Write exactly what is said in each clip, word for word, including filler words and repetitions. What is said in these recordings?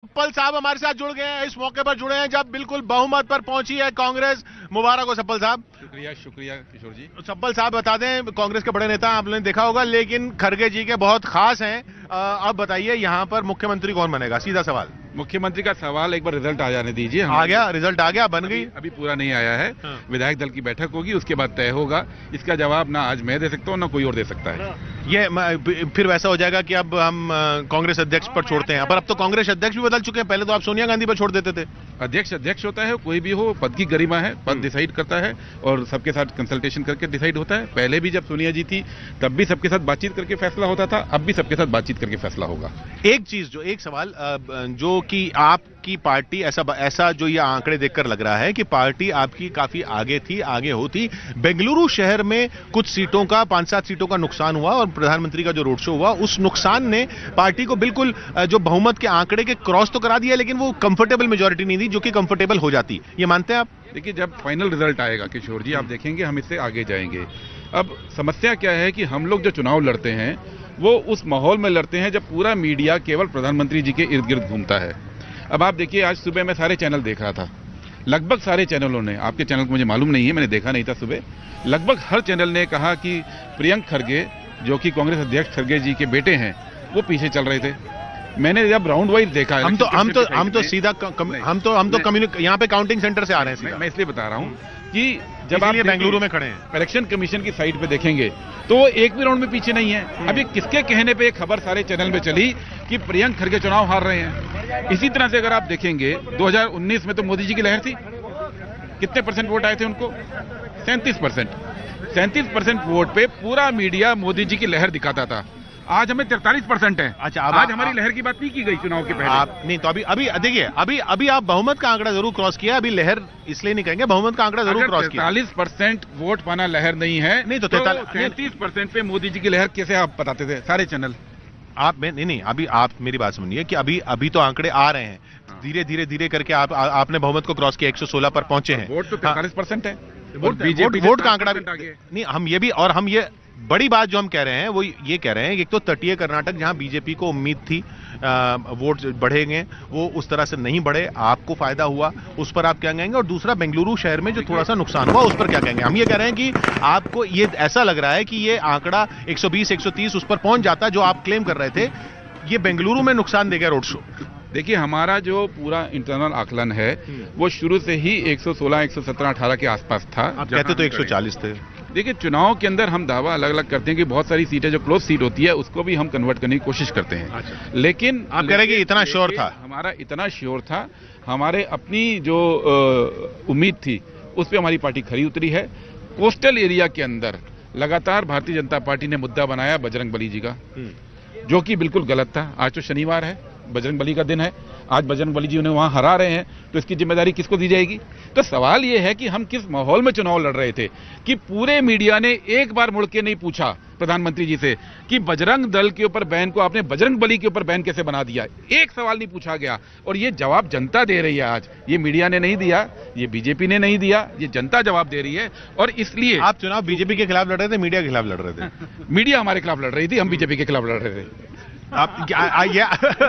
Supple साहब हमारे साथ जुड़ गए हैं, इस मौके पर जुड़े हैं जब बिल्कुल बहुमत पर पहुंची है कांग्रेस। मुबारक हो सप्पल साहब। शुक्रिया शुक्रिया किशोर जी। सप्पल साहब बता दें, कांग्रेस के बड़े नेता आपने देखा होगा, लेकिन खड़गे जी के बहुत खास हैं। अब बताइए यहाँ पर मुख्यमंत्री कौन बनेगा, सीधा सवाल। मुख्यमंत्री का सवाल एक बार रिजल्ट आ जाने दीजिए। आ गया रिजल्ट, आ गया, बन गई। अभी, अभी पूरा नहीं आया है। हाँ। विधायक दल की बैठक होगी, उसके बाद तय होगा। इसका जवाब ना आज मैं दे सकता हूँ ना कोई और दे सकता है। ये फिर वैसा हो जाएगा कि अब हम कांग्रेस अध्यक्ष पर छोड़ते हैं, पर अब तो कांग्रेस अध्यक्ष भी बदल चुके हैं। पहले तो आप सोनिया गांधी पर छोड़ देते थे। अध्यक्ष अध्यक्ष होता है, कोई भी हो, पद की गरिमा है, पद डिसाइड करता है और सबके साथ कंसल्टेशन करके डिसाइड होता है। पहले भी जब सोनिया जी थी तब भी सबके साथ बातचीत करके फैसला होता था, अब भी सबके साथ बातचीत करके फैसला होगा। एक चीज जो एक सवाल जो कि आपकी पार्टी ऐसा ऐसा जो ये आंकड़े देखकर लग रहा है कि पार्टी आपकी काफी आगे थी, आगे होती। बेंगलुरु शहर में कुछ सीटों का, पांच सात सीटों का नुकसान हुआ और प्रधानमंत्री का जो रोड शो हुआ, उस नुकसान ने पार्टी को बिल्कुल जो बहुमत के आंकड़े के क्रॉस तो करा दिया, लेकिन वो कंफर्टेबल मेजॉरिटी नहीं दी जो कि कंफर्टेबल हो जाती। ये मानते हैं आप? देखिए, जब फाइनल रिजल्ट आएगा किशोर जी, आप देखेंगे हम इससे आगे जाएंगे। अब समस्या क्या है कि हम लोग जो चुनाव लड़ते हैं वो उस माहौल में लड़ते हैं जब पूरा मीडिया केवल प्रधानमंत्री जी के इर्द गिर्द घूमता है। अब आप देखिए, आज सुबह मैं सारे चैनल देख रहा था, लगभग सारे चैनलों ने, आपके चैनल को मुझे मालूम नहीं है, मैंने देखा नहीं था सुबह, लगभग हर चैनल ने कहा कि प्रियंक खरगे जो कि कांग्रेस अध्यक्ष खरगे जी के बेटे हैं वो पीछे चल रहे थे। मैंने जब राउंड वाइज देखा, हम तो हम तो हम तो सीधा हम तो हम तो कम्युनिक यहाँ पे काउंटिंग सेंटर से आ रहे हैं। मैं इसलिए बता रहा हूँ कि जब आप बेंगलुरु में खड़े हैं, इलेक्शन कमीशन की साइट पे देखेंगे तो वो एक भी राउंड में पीछे नहीं है। अभी किसके कहने पे एक खबर सारे चैनल में चली कि प्रियंक खरगे चुनाव हार रहे हैं। इसी तरह से अगर आप देखेंगे दो हज़ार उन्नीस में तो मोदी जी की लहर थी, कितने परसेंट वोट आए थे उनको? सैंतीस परसेंट सैंतीस परसेंट वोट पे पूरा मीडिया मोदी जी की लहर दिखाता था। आज हमें तैंतालीस परसेंट है। अच्छा, अब आज हमारी लहर की बात नहीं की गई चुनाव के पहले। आप नहीं तो अभी अभी देखिए, अभी अभी आप बहुमत का आंकड़ा जरूर क्रॉस किया, अभी लहर इसलिए नहीं कहेंगे, बहुमत का आंकड़ा जरूर क्रॉस किया। तैंतालीस परसेंट वोट पाना लहर नहीं है। नहीं तो तैंतीस परसेंट पे मोदी जी की लहर कैसे आप बताते थे सारे चैनल? आप नहीं नहीं अभी आप मेरी बात सुनिए कि अभी अभी तो आंकड़े आ रहे हैं, धीरे धीरे धीरे करके आप आपने बहुमत को क्रॉस किया, एक सौ सोलह पर पहुंचे हैं। वोट तो तैंतालीस परसेंट है। वोट का आंकड़ा नहीं, हम ये भी, और हम ये बड़ी बात जो हम कह रहे हैं वो ये कह रहे हैं कि एक तो तटीय कर्नाटक जहां बीजेपी को उम्मीद थी आ, वोट बढ़ेंगे, वो उस तरह से नहीं बढ़े, आपको फायदा हुआ, उस पर आप क्या कहेंगे? और दूसरा बेंगलुरु शहर में जो थोड़ा सा नुकसान हुआ उस पर क्या कहेंगे? हम ये कह रहे हैं कि आपको ये ऐसा लग रहा है कि ये आंकड़ा एक सौ बीस एक सौ तीस उस पर पहुंच जाता जो आप क्लेम कर रहे थे, ये बेंगलुरु में नुकसान देगा रोड शो। देखिए, हमारा जो पूरा इंटरनल आकलन है वो शुरू से ही एक सौ सोलह एक सौ सत्रह अठारह के आसपास था। आप कहते तो एक सौ चालीस थे। देखिए, चुनाव के अंदर हम दावा अलग अलग करते हैं कि बहुत सारी सीटें जो क्लोज सीट होती है उसको भी हम कन्वर्ट करने की कोशिश करते हैं। अच्छा। लेकिन आप कह रहे हैं कि इतना श्योर था? हमारा इतना श्योर था, हमारे अपनी जो उम्मीद थी उस पर हमारी पार्टी खरी उतरी है। कोस्टल एरिया के अंदर लगातार भारतीय जनता पार्टी ने मुद्दा बनाया बजरंग बली जी का, जो कि बिल्कुल गलत था। आज तो शनिवार है, बजरंग बली का दिन है, आज बजरंग बली जी उन्हें वहां हरा रहे हैं, तो इसकी जिम्मेदारी किसको दी जाएगी? तो सवाल यह है कि हम किस माहौल में चुनाव लड़ रहे थे कि पूरे मीडिया ने एक बार मुड़ के नहीं पूछा प्रधानमंत्री जी से कि बजरंग दल के ऊपर बैन को आपने बजरंग बली के ऊपर बैन कैसे बना दिया। एक सवाल नहीं पूछा गया और ये जवाब जनता दे रही है। आज ये मीडिया ने नहीं दिया, ये बीजेपी ने नहीं दिया, ये जनता जवाब दे रही है। और इसलिए आप चुनाव बीजेपी के खिलाफ लड़ रहे थे, मीडिया के खिलाफ लड़ रहे थे? मीडिया हमारे खिलाफ लड़ रही थी, हम बीजेपी के खिलाफ लड़ रहे थे। आप आ, आ, ये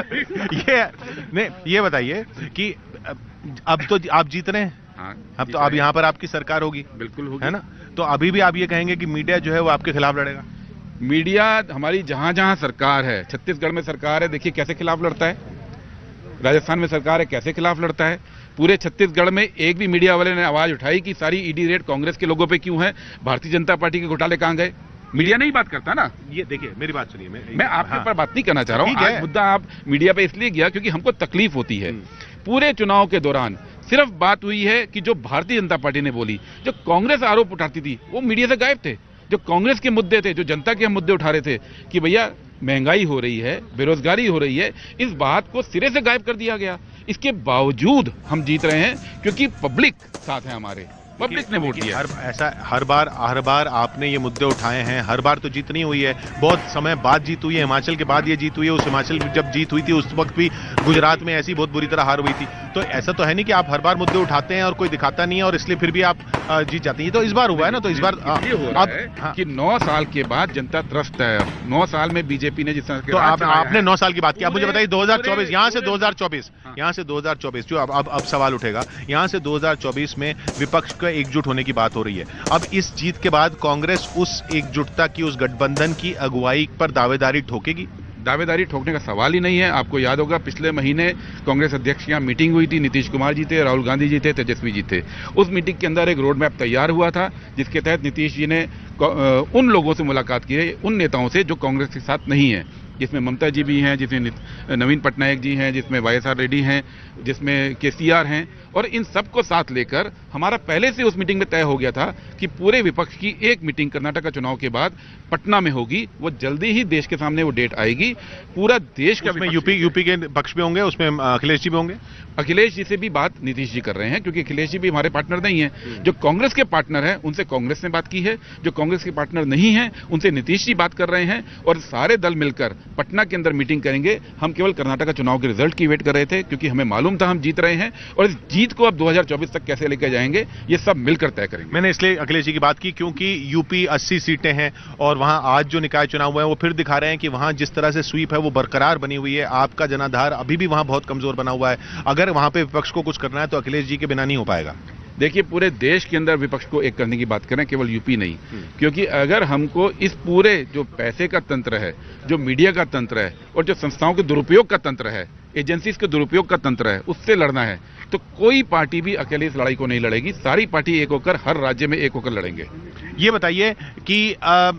ये नहीं, ये बताइए कि अब तो आप जीत रहे हैं। हाँ, अब तो अब यहाँ पर आपकी सरकार होगी। बिल्कुल होगी, है ना? तो अभी भी आप ये कहेंगे कि मीडिया जो है वो आपके खिलाफ लड़ेगा? मीडिया हमारी जहां जहां सरकार है, छत्तीसगढ़ में सरकार है, देखिए कैसे खिलाफ लड़ता है। राजस्थान में सरकार है, कैसे खिलाफ लड़ता है। पूरे छत्तीसगढ़ में एक भी मीडिया वाले ने आवाज उठाई कि सारी ईडी रेड कांग्रेस के लोगों पे क्यों है, भारतीय जनता पार्टी के घोटाले कहां गए? मीडिया नहीं बात करता ना। ये देखिए, मेरी बात सुनिए, मैं, मैं आपके ऊपर हाँ, बात नहीं करना चाह रहा हूँ। आज मुद्दा आप मीडिया पे इसलिए गया क्योंकि हमको तकलीफ होती है। पूरे चुनाव के दौरान सिर्फ बात हुई है कि जो भारतीय जनता पार्टी ने बोली, जो कांग्रेस आरोप उठाती थी वो मीडिया से गायब थे। जो कांग्रेस के मुद्दे थे, जो जनता के हम मुद्दे उठा रहे थे कि भैया महंगाई हो रही है, बेरोजगारी हो रही है, इस बात को सिरे से गायब कर दिया गया। इसके बावजूद हम जीत रहे हैं क्योंकि पब्लिक साथ है हमारे, पब्लिक ने वोट दिया। हर ऐसा हर बार हर बार आपने ये मुद्दे उठाए हैं, हर बार तो जीत नहीं हुई है, बहुत समय बाद जीत हुई है। हिमाचल के बाद ये जीत हुई है, उस हिमाचल में जब जीत हुई थी उस वक्त भी गुजरात में ऐसी बहुत बुरी तरह हार हुई थी। तो ऐसा तो है नहीं कि आप हर बार मुद्दे उठाते हैं और कोई दिखाता नहीं है और इसलिए फिर भी आप अ, जीत जाती है। तो इस बार हुआ है ना, तो इस बार अ, ये हो रहा अब है हाँ, कि नौ साल के बाद जनता त्रस्त है। नौ साल में बीजेपी ने जिस तरह के तो राज आप, चलाया आपने है, नौ साल की बात की, अब मुझे पूरे- बताइए दो हज़ार चौबीस, पूरे- यहाँ से पूरे- दो हज़ार चौबीस, हाँ। यहाँ से दो हज़ार चौबीस जो अब अब अब सवाल उठेगा, यहाँ से दो हज़ार चौबीस में विपक्ष का एकजुट होने की बात हो रही है। अब इस जीत के बाद कांग्रेस उस एकजुटता की, उस गठबंधन की अगुवाई पर दावेदारी ठोकेगी? दावेदारी ठोकने का सवाल ही नहीं है। आपको याद होगा पिछले महीने कांग्रेस अध्यक्ष की यहाँ मीटिंग हुई थी, नीतीश कुमार जी थे, राहुल गांधी जी थे, तेजस्वी जी थे। उस मीटिंग के अंदर एक रोड मैप तैयार हुआ था, जिसके तहत नीतीश जी ने उन लोगों से मुलाकात की है, उन नेताओं से जो कांग्रेस के साथ नहीं है, जिसमें ममता जी भी हैं, जिसमें नवीन पटनायक जी हैं, जिसमें वाई एस आर रेड्डी हैं, जिसमें के सी आर हैं, और इन सबको साथ लेकर हमारा पहले से उस मीटिंग में तय हो गया था कि पूरे विपक्ष की एक मीटिंग कर्नाटक का चुनाव के बाद पटना में होगी। वो जल्दी ही देश के सामने वो डेट आएगी। पूरा देश का उसमें यूपी यूपी के पक्ष भी होंगे, उसमें अखिलेश जी भी होंगे। अखिलेश जी से भी बात नीतीश जी कर रहे हैं, क्योंकि अखिलेश जी भी हमारे पार्टनर नहीं है। जो कांग्रेस के पार्टनर हैं उनसे कांग्रेस ने बात की है, जो कांग्रेस के पार्टनर नहीं है उनसे नीतीश जी बात कर रहे हैं, और सारे दल मिलकर पटना के अंदर मीटिंग करेंगे। हम केवल कर्नाटक का चुनाव के रिजल्ट की वेट कर रहे थे, क्योंकि हमें मालूम था हम जीत रहे हैं, और इस जीत को अब दो हज़ार चौबीस तक कैसे लेकर जाएंगे ये सब मिलकर तय करेंगे। मैंने इसलिए अखिलेश जी की बात की क्योंकि यूपी अस्सी सीटें हैं, और वहां आज जो निकाय चुनाव हुए हैं वो फिर दिखा रहे हैं कि वहां जिस तरह से स्वीप है वो बरकरार बनी हुई है। आपका जनाधार अभी भी वहां बहुत कमजोर बना हुआ है। अगर वहां पे विपक्ष को कुछ करना है तो अखिलेश जी के बिना नहीं हो पाएगा। देखिए, पूरे देश के अंदर विपक्ष को एक करने की बात करें, केवल यूपी नहीं, क्योंकि अगर हमको इस पूरे जो पैसे का तंत्र है, जो मीडिया का तंत्र है, और जो संस्थाओं के दुरुपयोग का तंत्र है, एजेंसीज के दुरुपयोग का तंत्र है, उससे लड़ना है, तो कोई पार्टी भी अकेले इस लड़ाई को नहीं लड़ेगी। सारी पार्टी एक होकर हर राज्य में एक होकर लड़ेंगे। ये बताइए कि आ,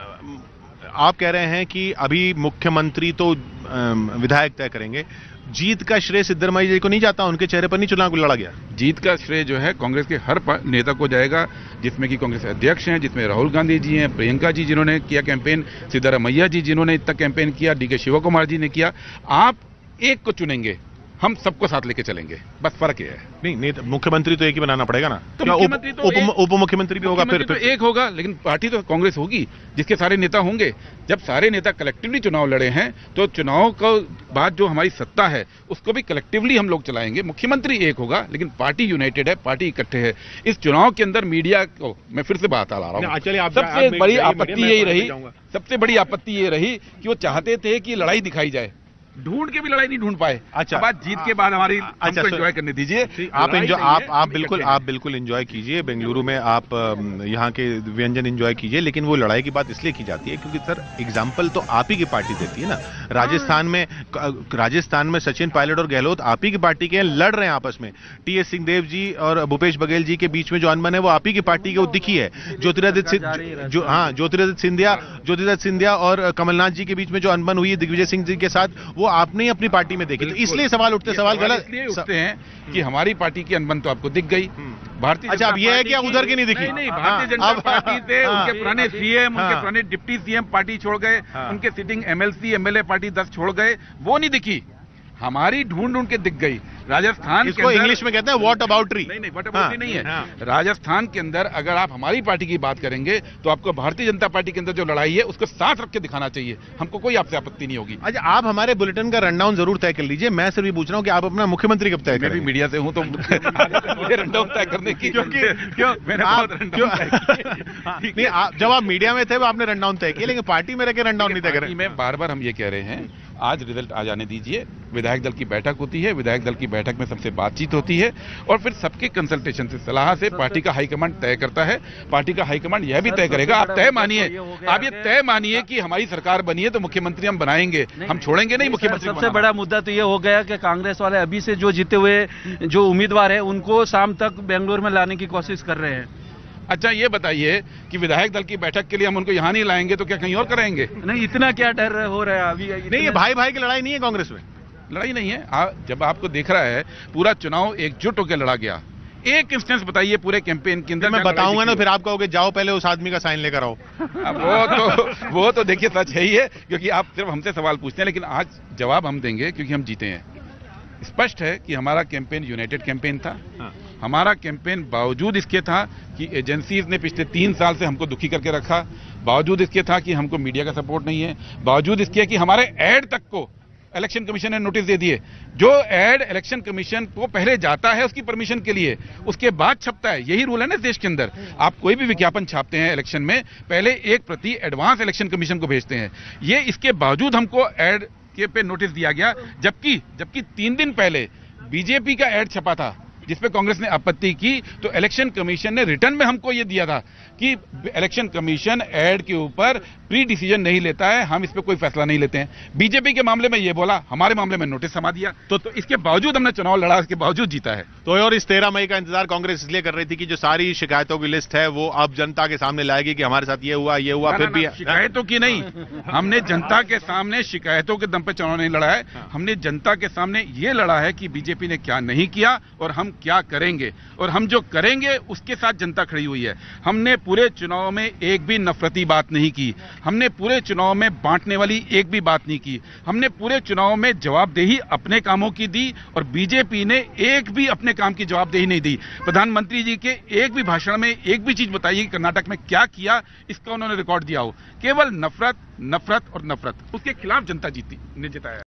आप कह रहे हैं कि अभी मुख्यमंत्री तो विधायक तय करेंगे, जीत का श्रेय सिद्धरमैया जी को नहीं जाता? उनके चेहरे पर नहीं चुनाव लड़ा गया? जीत का श्रेय जो है कांग्रेस के हर नेता को जाएगा, जिसमें कि कांग्रेस अध्यक्ष हैं, जिसमें राहुल गांधी जी हैं, प्रियंका जी जिन्होंने किया कैंपेन, सिद्धरमैया जी जिन्होंने इतना कैंपेन किया, डी के शिव कुमार जी ने किया। आप एक को चुनेंगे, हम सबको साथ लेके चलेंगे, बस फर्क ये है। नहीं नहीं, तो मुख्यमंत्री तो एक ही बनाना पड़ेगा ना। तो क्या मुख्यमंत्री तो एक- उप मुख्यमंत्री भी होगा? फिर तो एक होगा, लेकिन पार्टी तो कांग्रेस होगी, जिसके सारे नेता होंगे। जब सारे नेता कलेक्टिवली चुनाव लड़े हैं, तो चुनाव का बाद जो हमारी सत्ता है उसको भी कलेक्टिवली हम लोग चलाएंगे। मुख्यमंत्री एक होगा, लेकिन पार्टी यूनाइटेड है, पार्टी इकट्ठे है। इस चुनाव के अंदर मीडिया को मैं फिर से बात आ रहा हूँ, सबसे बड़ी आपत्ति यही रही, सबसे बड़ी आपत्ति ये रही कि वो चाहते थे कि लड़ाई दिखाई जाए, ढूंढ के भी लड़ाई नहीं ढूंढ पाए। अच्छा, अब आज जीत के बाद हमारी अच्छा, हमको एंजॉय करने दीजिए। आप लड़ाई एंजॉय नहीं आप है, आप हम बिल्कुल इकट्ठे हैं। आप बिल्कुल एंजॉय कीजिए। बेंगलुरु में आप अम, यहाँ के व्यंजन एंजॉय कीजिए, लेकिन वो लड़ाई की बात इसलिए की जाती है क्योंकि सर एग्जाम्पल तो आप ही की पार्टी देती है ना। राजस्थान में राजस्थान में सचिन पायलट और गहलोत आप ही की पार्टी के हैं, लड़ रहे हैं आपस में। टी एस सिंहदेव जी और भूपेश बघेल जी के बीच में जो अनबन है वो आप ही की पार्टी के दिखी है। ज्योतिरादित्य जो हाँ ज्योतिरादित्य सिंधिया ज्योतिरादित्य सिंधिया और कमलनाथ जी के बीच में जो अनबन हुई है दिग्विजय सिंह जी के साथ, वो आपने ही अपनी पार्टी में देखी। तो इसलिए सवाल उठते सवाल गलत इसलिए उठते हैं कि हमारी पार्टी की अनबन तो आपको दिख गई। भारतीय अच्छा, अब ये है कि उधर की नहीं दिखी? नहीं, नहीं, हाँ, भारतीय जनता अब- पार्टी से हाँ, उनके पुराने सीएम, हाँ, उनके पुराने डिप्टी सीएम पार्टी छोड़ गए, हाँ, उनके सिटिंग एमएलसी एमएलए पार्टी दस छोड़ गए, वो नहीं दिखी। हमारी ढूंढ ढूंढ के दिख गई। राजस्थान के इसको अंदर- इंग्लिश में कहते हैं व्हाट अबाउटरी। नहीं नहीं, व्हाट अबाउटरी नहीं है। हाँ। राजस्थान के अंदर अगर आप हमारी पार्टी की बात करेंगे तो आपको भारतीय जनता पार्टी के अंदर जो लड़ाई है उसको साथ रख के दिखाना चाहिए। हमको कोई आपसे आपत्ति नहीं होगी। अच्छा, आप हमारे बुलेटिन का रनडाउन जरूर तय कर लीजिए। मैं सिर्फ ये पूछ रहा हूँ कि आप अपना मुख्यमंत्री कब तय मैं भी करेंगे? मीडिया से हूं तो मुझे रनडाउन तय करने की क्योंकि क्यों मैंने आप बहुत रनडाउन क्यों तय किए। हाँ, नहीं, आप जब आप मीडिया में थे वो आपने रनडाउन तय किया, लेकिन पार्टी में रह के रनडाउन नहीं तय पार्टी करें। में बार बार हम ये कह रहे हैं, आज रिजल्ट आ जाने दीजिए। विधायक दल की बैठक होती है, विधायक दल की बैठक में सबसे बातचीत होती है, और फिर सबके कंसल्टेशन से, सलाह से पार्टी का हाईकमांड तय करता है। पार्टी का हाईकमांड यह भी तय करेगा। आप तय मानिए, आप ये तय मानिए कि हमारी सरकार बनी है तो मुख्यमंत्री हम बनाएंगे, हम छोड़ेंगे नहीं मुख्यमंत्री। सबसे बड़ा मुद्दा तो ये हो गया कि कांग्रेस वाले अभी से जो जीते हुए जो उम्मीदवार है उनको शाम तक बेंगलुरु में लाने की कोशिश कर रहे हैं। अच्छा, ये बताइए कि विधायक दल की बैठक के लिए हम उनको यहाँ नहीं लाएंगे तो क्या कहीं और कराएंगे? नहीं, इतना क्या डर हो रहा है अभी? नहीं, ये भाई भाई की लड़ाई नहीं है कांग्रेस में। लड़ाई नहीं है। आ, जब आपको देख रहा है पूरा चुनाव एकजुट होकर लड़ा गया, एक इंस्टेंस बताइए पूरे कैंपेन के अंदर। मैं बताऊंगा ना, फिर आप कहोगे जाओ पहले उस आदमी का साइन लेकर आओ। अब वो तो वो तो देखिए सच है ही है, क्योंकि आप सिर्फ हमसे सवाल पूछते हैं, लेकिन आज जवाब हम देंगे क्योंकि हम जीते हैं। स्पष्ट है कि हमारा कैंपेन यूनाइटेड कैंपेन था। हाँ। हमारा कैंपेन बावजूद इसके था कि एजेंसीज ने पिछले तीन साल से हमको दुखी करके रखा, बावजूद इसके था कि हमको मीडिया का सपोर्ट नहीं है, बावजूद इसके कि हमारे एड तक को इलेक्शन कमीशन ने नोटिस दे दिए। जो एड इलेक्शन कमीशन को पहले जाता है उसकी परमिशन के लिए, उसके बाद छपता है। यही रूल है ना देश के अंदर। आप कोई भी विज्ञापन छापते हैं इलेक्शन में, पहले एक प्रति एडवांस इलेक्शन कमीशन को भेजते हैं। ये इसके बावजूद हमको एड के पे नोटिस दिया गया, जबकि जबकि तीन दिन पहले बीजेपी का एड छपा था जिसपे कांग्रेस ने आपत्ति की, तो इलेक्शन कमीशन ने रिटर्न में हमको यह दिया था कि इलेक्शन कमीशन एड के ऊपर प्री डिसीजन नहीं लेता है, हम इस पे कोई फैसला नहीं लेते हैं। बीजेपी के मामले में ये बोला, हमारे मामले में नोटिस थमा दिया। तो, तो इसके बावजूद हमने चुनाव लड़ा, इसके बावजूद जीता है। तो और इस तेरह मई का इंतजार कांग्रेस इसलिए कर रही थी कि जो सारी शिकायतों की लिस्ट है वो अब जनता के सामने लाएगी कि हमारे साथ ये हुआ ये हुआ। फिर भी शिकायतों की नहीं, हमने जनता के सामने शिकायतों के दम पे चुनाव नहीं लड़ा है। हमने जनता के सामने ये लड़ा है कि बीजेपी ने क्या नहीं किया और हम क्या करेंगे, और हम जो करेंगे उसके साथ जनता खड़ी हुई है। हमने पूरे चुनाव में एक भी नफरती बात नहीं की, हमने पूरे चुनाव में बांटने वाली एक भी बात नहीं की, हमने पूरे चुनाव में जवाबदेही अपने कामों की दी और बीजेपी ने एक भी अपने काम की जवाबदेही नहीं दी। प्रधानमंत्री जी के एक भी भाषण में एक भी चीज बताइए कि कर्नाटक में क्या किया, इसका उन्होंने रिकॉर्ड दिया हो। केवल नफरत नफरत और नफरत, उसके खिलाफ जनता जीती ने जिताया।